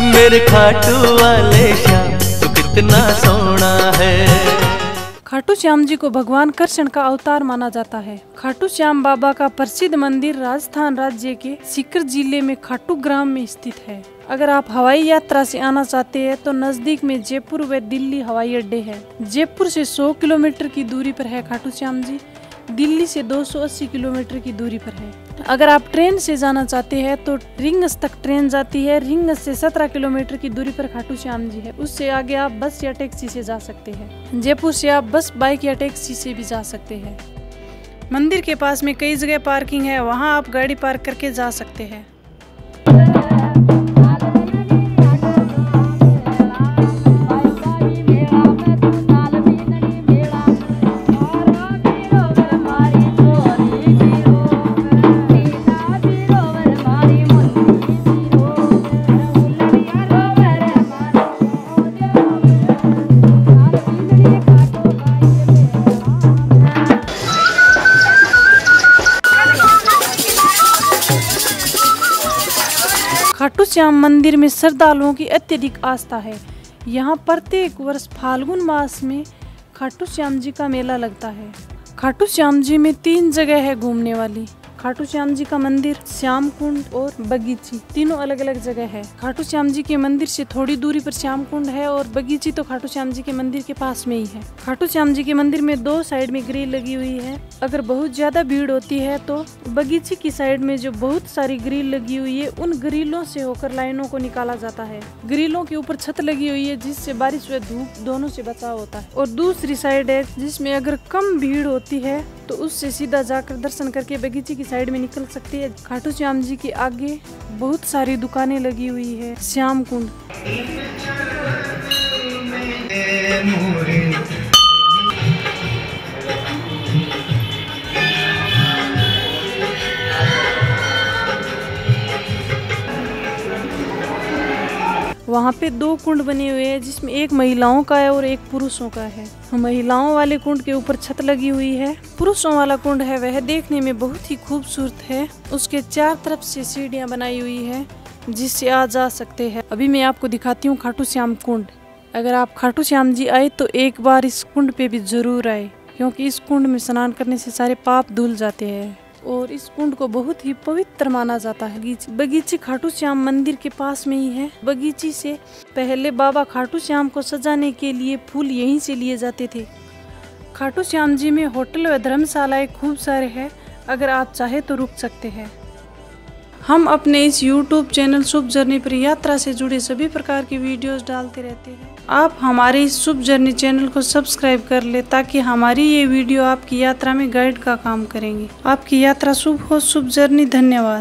मेरे खाटू वाले श्याम तू कितना सोना है। खाटू श्याम जी को भगवान कृष्ण का अवतार माना जाता है। खाटू श्याम बाबा का प्रसिद्ध मंदिर राजस्थान राज्य के सीकर जिले में खाटू ग्राम में स्थित है। अगर आप हवाई यात्रा से आना चाहते हैं तो नजदीक में जयपुर व दिल्ली हवाई अड्डे हैं। जयपुर से 100 किलोमीटर की दूरी पर है खाटू श्याम जी। दिल्ली से 280 किलोमीटर की दूरी पर है। अगर आप ट्रेन से जाना चाहते हैं तो रिंगस तक ट्रेन जाती है। रिंगस से 17 किलोमीटर की दूरी पर खाटू श्याम जी है। उससे आगे आप बस या टैक्सी से जा सकते हैं। जयपुर से आप बस, बाइक या टैक्सी से भी जा सकते हैं। मंदिर के पास में कई जगह पार्किंग है, वहाँ आप गाड़ी पार्क करके जा सकते हैं। खाटू श्याम मंदिर में श्रद्धालुओं की अत्यधिक आस्था है। यहाँ प्रत्येक वर्ष फाल्गुन मास में खाटू श्याम जी का मेला लगता है। खाटू श्याम जी में 3 जगह है घूमने वाली। खाटू श्याम जी का मंदिर, श्याम कुंड और बगीची, तीनों अलग अलग जगह है। खाटू श्याम जी के मंदिर से थोड़ी दूरी पर श्याम कुंड है और बगीची तो खाटू श्याम जी के मंदिर के पास में ही है। खाटू श्याम जी के मंदिर में 2 साइड में ग्रिल लगी हुई है। अगर बहुत ज्यादा भीड़ होती है तो बगीची की साइड में जो बहुत सारी ग्रिल लगी हुई है, उन ग्रिलों से होकर लाइनों को निकाला जाता है। ग्रिलों के ऊपर छत लगी हुई है जिससे बारिश व धूप दोनों से बचाव होता है। और दूसरी साइड है जिसमें अगर कम भीड़ होती है तो उससे सीधा जाकर दर्शन करके बगीचे की साइड में निकल सकती है। खाटू श्याम जी के आगे बहुत सारी दुकानें लगी हुई है। श्याम कुंड, वहाँ पे 2 कुंड बने हुए हैं जिसमें एक महिलाओं का है और एक पुरुषों का है। महिलाओं वाले कुंड के ऊपर छत लगी हुई है। पुरुषों वाला कुंड है वह देखने में बहुत ही खूबसूरत है। उसके 4 तरफ से सीढ़ियाँ बनाई हुई है जिससे आ जा सकते हैं। अभी मैं आपको दिखाती हूँ खाटू श्याम कुंड। अगर आप खाटू श्याम जी आए तो एक बार इस कुंड पे भी जरूर आए, क्योंकि इस कुंड में स्नान करने से सारे पाप धुल जाते हैं और इस कुंड को बहुत ही पवित्र माना जाता है। बगीची खाटू श्याम मंदिर के पास में ही है। बगीची से पहले बाबा खाटू श्याम को सजाने के लिए फूल यहीं से लिए जाते थे। खाटू श्याम जी में होटल व धर्मशालाएं खूब सारे हैं, अगर आप चाहे तो रुक सकते हैं। हम अपने इस YouTube चैनल शुभ जर्नी पर यात्रा से जुड़े सभी प्रकार की वीडियोस डालते रहते हैं। आप हमारे इस शुभ जर्नी चैनल को सब्सक्राइब कर ले ताकि हमारी ये वीडियो आपकी यात्रा में गाइड का काम करेंगे। आपकी यात्रा शुभ हो। शुभ जर्नी। धन्यवाद।